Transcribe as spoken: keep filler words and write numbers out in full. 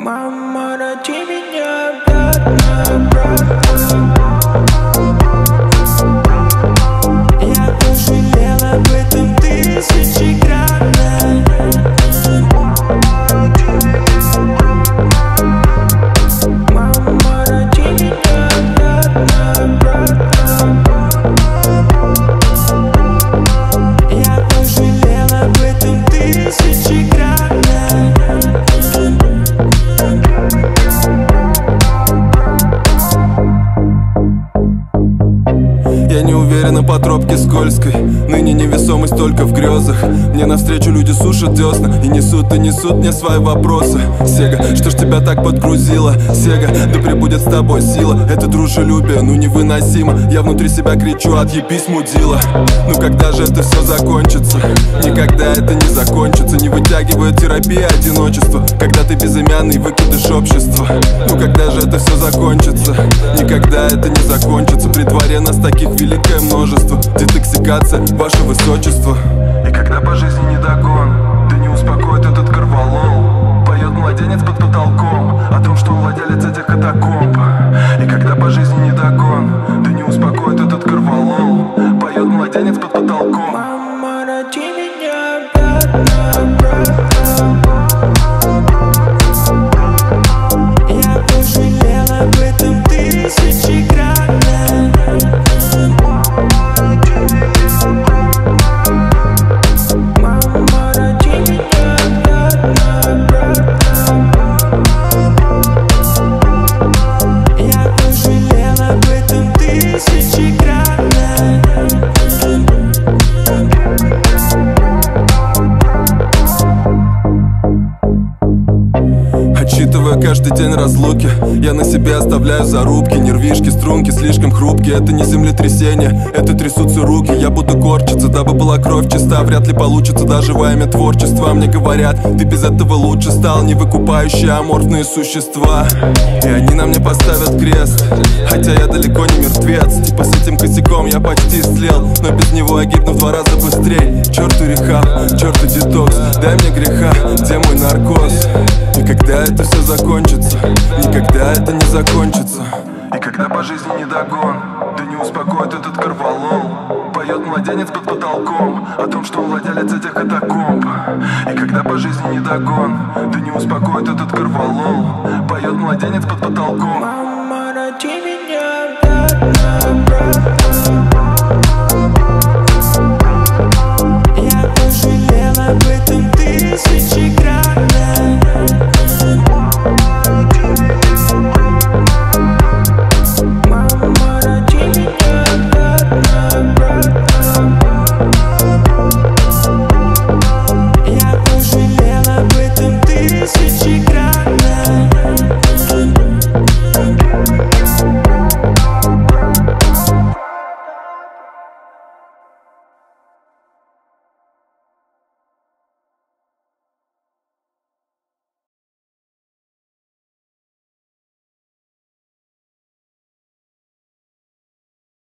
Мама, ради меня обратно, обратно. Я пожалела об этом тысячекратно. Мама, ради меня обратно, обратно. Я пожалела об этом тысячекратно. Я не уверена по тропке скользкой, ныне невесомость только в грезах. Мне навстречу люди сушат десна и несут, и несут мне свои вопросы. Сега, что ж тебя так подгрузило? Сега, да пребудет с тобой сила. Это дружелюбие, ну невыносимо. Я внутри себя кричу: отъебись, мудила. Ну когда же это все закончится? Никогда это не закончится. Не вытягивает терапия одиночества, когда ты безымянный выкидыш общества. Ну когда же это все закончится? Никогда это не закончится. При дворе нас таких великое множество. Детоксикация, ваше высочество. И когда по жизни не догон, да не успокоит этот корвалол. Поет младенец под потолком о том, что он владелец этих катакомб. И когда по жизни не догон, да не успокоит этот корвалол. Поет младенец под потолком. Мама, ради меня обратно, обратно. Я пожалела об этом тысячекратно. Отсчитывая каждый день разлуки, я на себе оставляю зарубки. Нервишки, струнки слишком хрупкие. Это не землетрясение, это трясутся руки. Я буду корчиться, дабы была кровь чиста. Вряд ли получится даже во имя творчества. Мне говорят, ты без этого лучше стал. Не выкупающие аморфные существа, и они на мне поставят крест. Хотя я далеко не мертвец. Типа с этим косяком я почти слел, но без него я гибну в два раза быстрей. Черту рехаб, черту детокс, дай мне греха, где мой наркоз? И когда это все закончится? Никогда это не закончится. И когда по жизни не догон, да не успокоит этот корвалол. Поет младенец под потолком о том, что он владелец этих катакомб. И когда по жизни не догон, да не успокоит этот корвалол. Поет младенец под потолком. Мама, ради меня